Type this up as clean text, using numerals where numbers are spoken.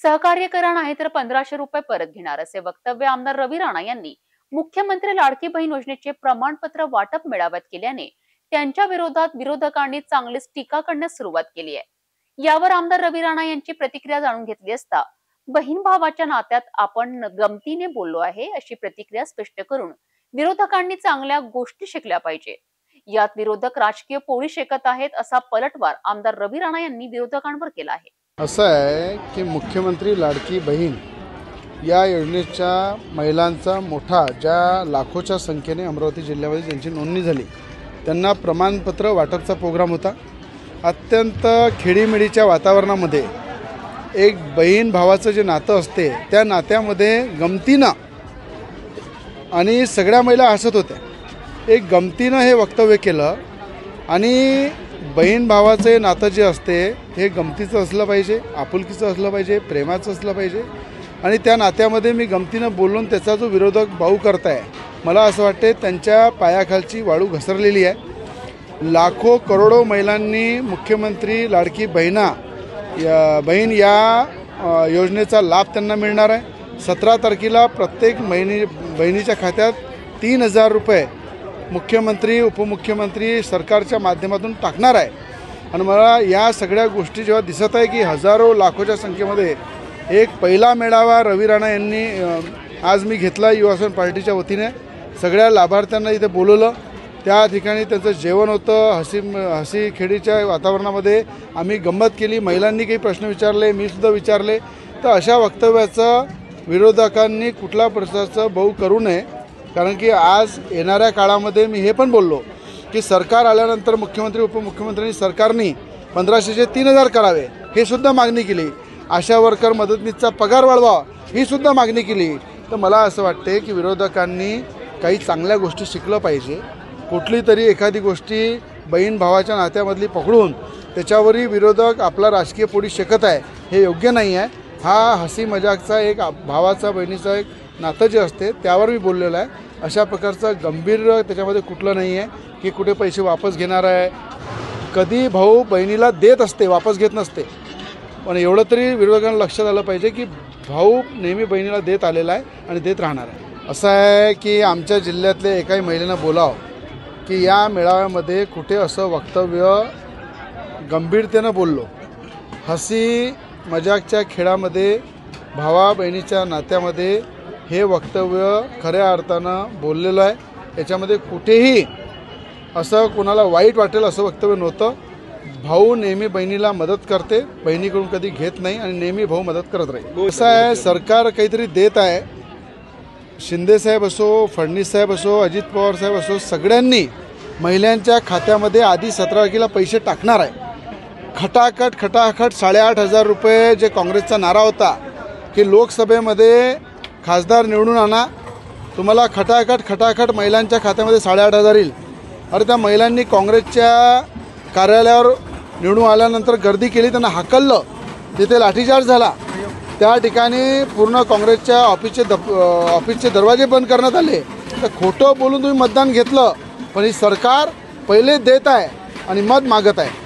सहकार्य करा नाही तर 1500 रुपये परत घेणार असे वक्तव्य आमदार रवी राणा यांनी मुख्यमंत्री लाडकी बहीण योजनेचे प्रमाणपत्र वाटप मेळाव्यात केल्याने त्यांच्या विरोधात विरोधकांनी चांगलीच टीका करण्यास सुरुवात केली आहे। यावर आमदार रवी राणा यांची प्रतिक्रिया जाणून घेतली असता बहीण भावाच्या नात्यात आपण गमतीने बोललो आहे अशी प्रतिक्रिया स्पष्ट करून विरोधकांनी चांगल्या गोष्टी शिकल्या पाहिजे, यात विरोधक राजकीय पोळी शेकत आहेत असा पलटवार आमदार रवी राणा यांनी विरोधकांवर केला आहे। असं आहे की मुख्यमंत्री लाडकी बहीण या योजनेच्या महिलांचा मोठा ज्या लाखोच्या संख्येने अमरावती जिल्ह्यामध्ये ज्यांची नोंदणी झाली त्यांना प्रमाणपत्र वाटपचा प्रोग्राम होता। अत्यंत खेडीमेडीच्या वातावरणामध्ये एक बहीण भावाचं जे नातं असते त्या नात्यामध्ये गमतीनं आणि सगळ्या महिला हसत होत्या, एक गमतीनं हे वक्तव्य केलं आणि बहीण भावाचे नातं जे असते हे गमतीचं असलं पाहिजे, आपुलकीचं असलं पाहिजे, प्रेमाचं असलं पाहिजे आणि त्या नात्यामध्ये मी गमतीनं बोलून त्याचा जो विरोधक भाऊ करताय मला असं वाटते त्यांच्या पायाखालची वाळू घसरलेली आहे। लाखो करोडो महिलांनी मुख्यमंत्री लाडकी बहीण या योजनेचा लाभ त्यांना मिळणार आहे। 17 तारखेला प्रत्येक बहिणीच्या खात्यात 3000 रुपये मुख्यमंत्री उपमुख्यमंत्री सरकारच्या माध्यमातून टाकणार आहे आणि मला या सगळ्या गोष्टी जेव्हा दिसत आहे की हजारो लाखोच्या संख्येमध्ये एक पहिला मेळावा रवी राणा यांनी आज मी घेतला युवासेना पार्टीच्या वतीने, सगळ्या लाभार्थ्यांना इथे बोलवलं, त्या ठिकाणी त्यांचं जेवण होतं, हसी खेळीच्या वातावरणामध्ये आम्ही गंमत केली, महिलांनी काही प्रश्न विचारले, मी सुद्धा विचारले। तर अशा वक्तव्याचं विरोधकांनी कुठल्या प्रकारचं बहु करू नये, कारण की आज येणाऱ्या काळामध्ये मी हे पण बोललो की सरकार आल्यानंतर मुख्यमंत्री उपमुख्यमंत्र्यांनी सरकारने 1500चे 3000 करावे हे सुद्धा मागणी केली, आशा वर्कर मदतनीसचा पगार वाढवा ही सुद्धा मागणी केली। तर मला असं वाटते की विरोधकांनी काही चांगल्या गोष्टी शिकलं पाहिजे, कुठली तरी एखादी गोष्टी बहीण भावाच्या नात्यामधली पकडून त्याच्यावरही विरोधक आपला राजकीय पोळी शेकत आहे हे योग्य नाही आहे। हा हसी मजाकचा एक भावाचा बहिणीचा एक नातं जे असते त्यावर मी बोललेलं आहे। अशा प्रकारचं गंभीर त्याच्यामध्ये कुठलं नाही आहे की कुठे पैसे वापस घेणार आहे, कधी भाऊ बहिणीला देत असते वापस घेत नसते, पण एवढं तरी विरोधकांना लक्षात आलं पाहिजे की भाऊ नेहमी बहिणीला देत आलेला आहे आणि देत राहणार आहे। असं आहे की आमच्या जिल्ह्यातल्या एकाही महिलेनं बोलावं की या मेळाव्यामध्ये कुठे असं वक्तव्य गंभीरतेनं बोललो, हसी मजाकच्या खेळामध्ये भावा बहिणीच्या नात्यामध्ये हे वक्तव्य खऱ्या अर्थानं बोललेलं आहे, याच्यामध्ये कुठेही असं कोणाला वाईट वाटेल असं वक्तव्य नव्हतं। भाऊ नेहमी बहिणीला मदत करते, बहिणीकडून कधी घेत नाही आणि नेहमी भाऊ मदत करत राहील। असं आहे सरकार काहीतरी देत आहे, शिंदे साहेब असो, फडणवीस साहेब असो, अजित पवार साहेब असो, सगळ्यांनी महिलांच्या खात्यामध्ये आधी 17 तारखेला पैसे टाकणार आहे। खटाखट 8,500 रुपये जे काँग्रेसचा नारा होता की लोकसभेमध्ये खासदार निवडून आणा, तुम्हाला खटाखट महिलांच्या खात्यामध्ये 8,500 येईल। अरे त्या महिलांनी काँग्रेसच्या कार्यालयावर निवडून आल्यानंतर गर्दी केली, त्यांना हाकललं, तिथे लाठीचार्ज झाला, त्या ठिकाणी पूर्ण काँग्रेसच्या ऑफिसचे दरवाजे बंद करण्यात आले। तर खोटं बोलून तुम्ही मतदान घेतलं, पण ही सरकार पहिले देत आहे आणि मत मागत आहे।